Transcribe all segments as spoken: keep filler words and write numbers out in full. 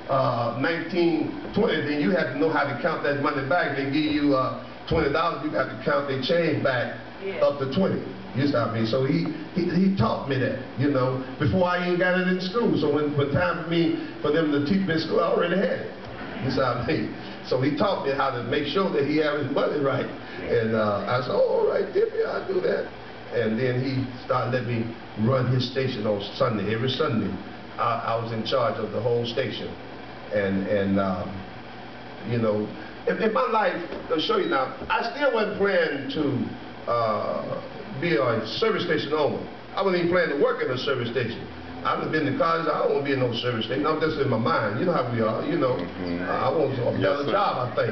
uh, nineteen twenty, then you have to know how to count that money back. They give you uh, twenty dollars, you got to count their change back yeah. up to twenty. You see what I mean? So he, he he taught me that, you know, before I even got it in school. So when, when time for me, for them to teach me in school, I already had it. You see what I mean? So he taught me how to make sure that he had his money right. And uh, I said, oh, all right, Dippy, I'll do that. And then he started letting me run his station on Sunday. Every Sunday, I, I was in charge of the whole station. And, and um, you know, in, in my life, I'll show you now, I still wasn't planning to uh, be a service station owner. I wasn't even planning to work in a service station. I've been to college, I don't want to be in no service station. I'm just in my mind. You know how we are, you know. Mm-hmm. uh, I want a better yes, job, I think.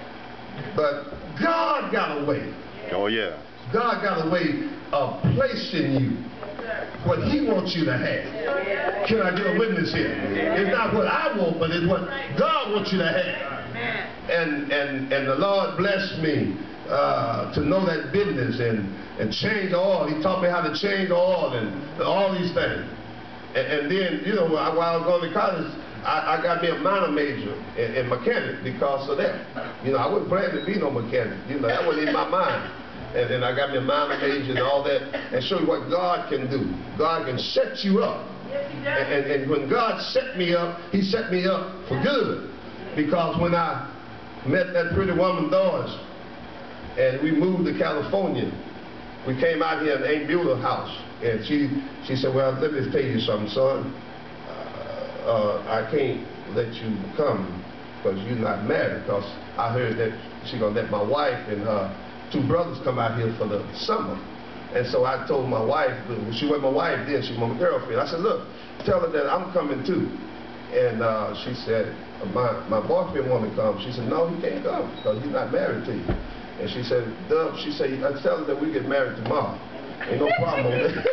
But God got a way. Oh, yeah. God got a way of placing you what he wants you to have. Can I get a witness here? It's not what I want, but it's what God wants you to have. And, and, and the Lord blessed me uh, to know that business and, and change the oil. He taught me how to change the oil and all these things. And, and then, you know, while I was going to college, I, I got me a minor major in, in mechanics because of that. You know, I wasn't planning to be no mechanic. You know, that wasn't in my mind. And then I got me a minor major and all that, and show you what God can do. God can set you up. Yes, he does. And, and, and when God set me up, he set me up for good. Because when I met that pretty woman, Doris, and we moved to California, we came out here in Aunt Beulah's house. And she, she said, well, let me tell you something, son. Uh, uh, I can't let you come because you're not married. Because I heard that she's going to let my wife and her two brothers come out here for the summer. And so I told my wife, she was my wife then, she was my girlfriend. I said, look, tell her that I'm coming too. And uh, she said, my, my boyfriend want to come. She said, no, he can't come because he's not married to you. And she said, Dub, she said, I tell her that we get married tomorrow. Ain't no problem with that.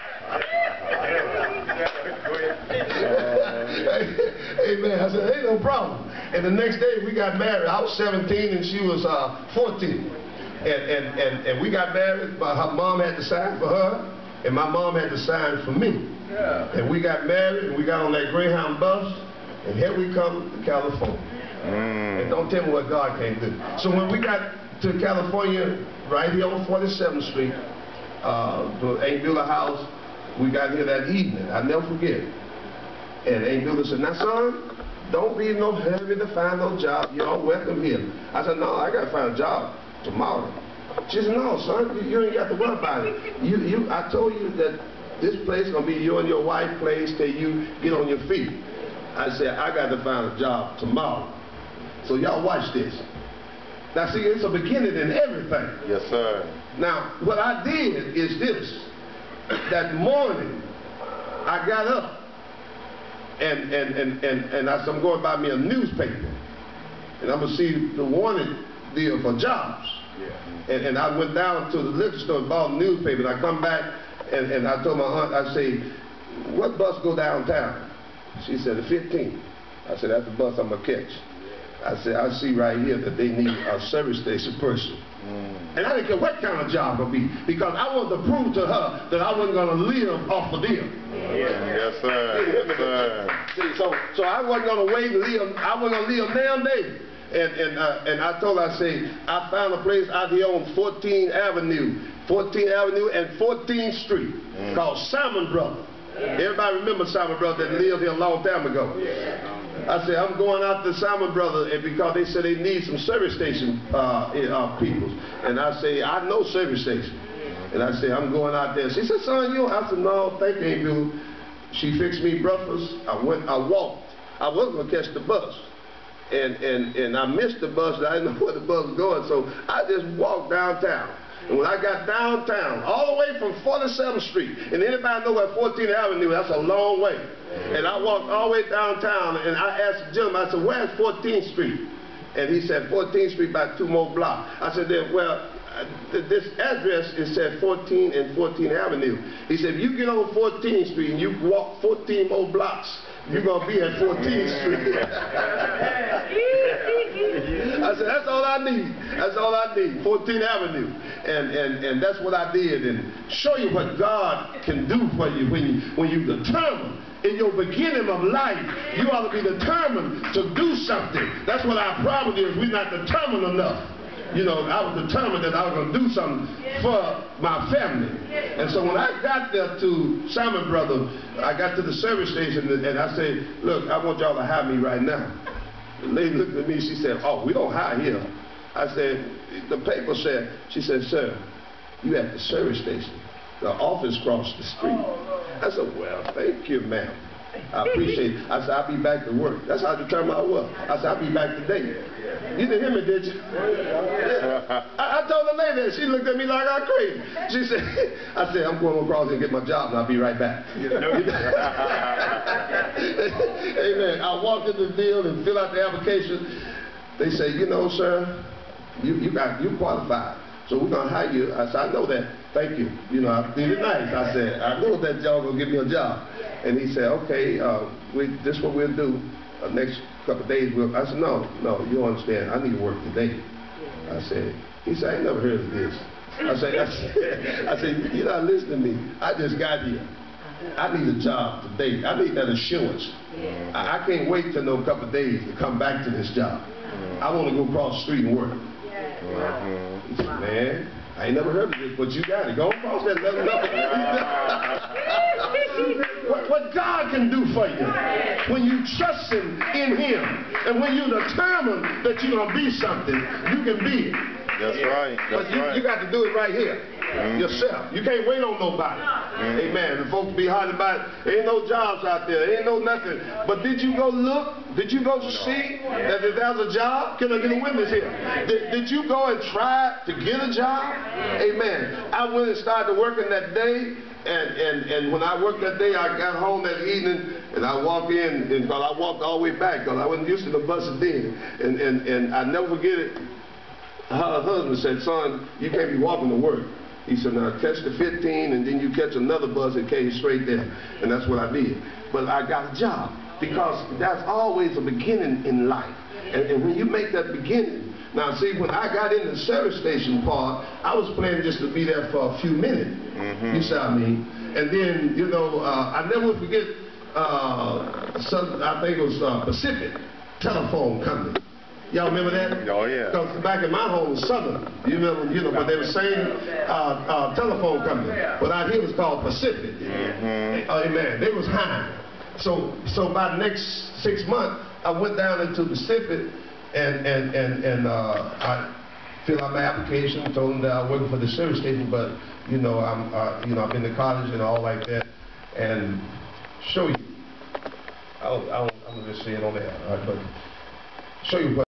Amen. I said, ain't no problem. And the next day we got married. I was seventeen and she was uh, fourteen. And, and, and, and we got married, but her mom had to sign for her, and my mom had to sign for me. Yeah. And we got married, and we got on that Greyhound bus, and here we come to California. Mm. And don't tell me what God can't do. So when we got to California, right here on forty-seventh Street, uh, the Aunt Beulah house, we got here that evening. I'll never forget. And Aunt Beulah said, now son, don't be in no hurry to find no job. You're all welcome here. I said, no, I got to find a job tomorrow. She said, no, son, you, you ain't got to worry about it. You, you, I told you that this place is going to be you and your wife place till you get on your feet. I said, I got to find a job tomorrow. So y'all watch this. Now, see, it's a beginning in everything. Yes, sir. Now, what I did is this. That morning, I got up, and, and, and, and, and I said, I'm going to buy me a newspaper. And I'm going to see the wanted deal for jobs. Yeah. And, and I went down to the liquor store and bought a newspaper. And I come back, and, and I told my aunt, I say, what bus go downtown? She said, the fifteenth. I said, that's the bus I'm going to catch. I said, I see right here that they need a service station person. Mm. And I didn't care what kind of job it would be, because I wanted to prove to her that I wasn't going to live off of them. Yeah. Yes, sir. Yes, sir. See, so, so I wasn't going to wait and live. I wasn't going to live damn day. And, and, uh, and I told her, I say, I found a place out here on fourteenth Avenue, fourteenth Avenue and fourteenth Street, mm. called Simon Brothers. Yeah. Everybody remember Simon Brothers that lived here a long time ago. Yeah. I said, I'm going out to Simon Brothers, and because they said they need some service station uh, uh, people. And I say, I know service station. And I said, I'm going out there. She said, son, you? I said, no, thank you, Aunt Beulah. She fixed me breakfast. I went, I walked. I was going to catch the bus. And, and, and I missed the bus. I didn't know where the bus was going, so I just walked downtown. And when I got downtown, all the way from forty-seventh Street, and anybody know where fourteenth Avenue, that's a long way. And I walked all the way downtown, and I asked the gentleman, I said, where's fourteenth Street? And he said, fourteenth Street, about two more blocks. I said, then, well, this address is said fourteenth and fourteenth Avenue. He said, if you get on fourteenth Street and you walk fourteen more blocks, you're going to be at fourteenth Street. I said, that's all I need. That's all I need. fourteenth Avenue. And, and, and that's what I did. And show you what God can do for you when you, when you determine. In your beginning of life, you ought to be determined to do something. That's what our problem is. We're not determined enough. You know, I was determined that I was going to do something for my family. And so when I got there to Simon Brother, I got to the service station and I said, look, I want y'all to hire me right now. The lady looked at me, she said, oh, we don't hire here. I said, the paper said, she said, sir, you at the service station. The office across the street. I said, well, thank you, ma'am. I appreciate it. I said, I'll be back to work. That's how determined I was. I said, I'll be back today. You didn't hear me, did you? Yeah. I, I told the lady that. She looked at me like I'm crazy. She said, I said, I'm going across and get my job and I'll be right back. Amen. I walked in the deal and filled out the application. They say, you know, sir, you, you got you qualified. So we're going to hire you. I said, I know that. Thank you. You know, I feel it nice. I said, I know that y'all going to give me a job. And he said, okay, uh, we, this is what we'll do. Uh, next couple of days, we'll, I said, no, no, you don't understand. I need to work today. I said, he said, I ain't never heard of this. I said, I said, I said, you're not listening to me. I just got here. I need a job today. I need that assurance. I, I can't wait till no couple of days to come back to this job. I want to go across the street and work. He said, man, I ain't never heard of this, but you got it. Go across that level. what, what God can do for you when you trust Him in Him, and when you determine that you're going to be something, you can be it. That's right. That's but you, right. you got to do it right here. Mm-hmm. Yourself. You can't wait on nobody. Mm-hmm. Amen. The folks be hollering about, there ain't no jobs out there. There ain't no nothing. But did you go look? Did you go see that if there's a job? Can I get a witness here? Did, did you go and try to get a job? Amen. I went and started working that day. And, and, and when I worked that day, I got home that evening, and I walked in, and because I walked all the way back, because I wasn't used to the buses then. And, and, and I never forget it. Her husband said, son, you can't be walking to work. He said, now catch the fifteen and then you catch another bus that came straight there. And that's what I did. But I got a job because that's always a beginning in life. And, and when you make that beginning, now see, when I got in the service station part, I was planning just to be there for a few minutes. Mm-hmm. You see what I mean? And then, you know, uh, I never forget, uh, some, I think it was uh, Pacific Telephone Company. Y'all remember that? Oh, yeah. Because back in my home was Southern. You remember, you know, but they were saying uh, uh, telephone company. But out here it was called Pacific. Mm-hmm. uh, amen. They was high. So, so by the next six months, I went down into Pacific and and and and uh, I filled out my application. Told them that I was working for the service station, but you know, I'm uh, you know, I've been to college and all like that. And show you. I don't, I don't, I'm gonna just say it on there, all right, but show you what.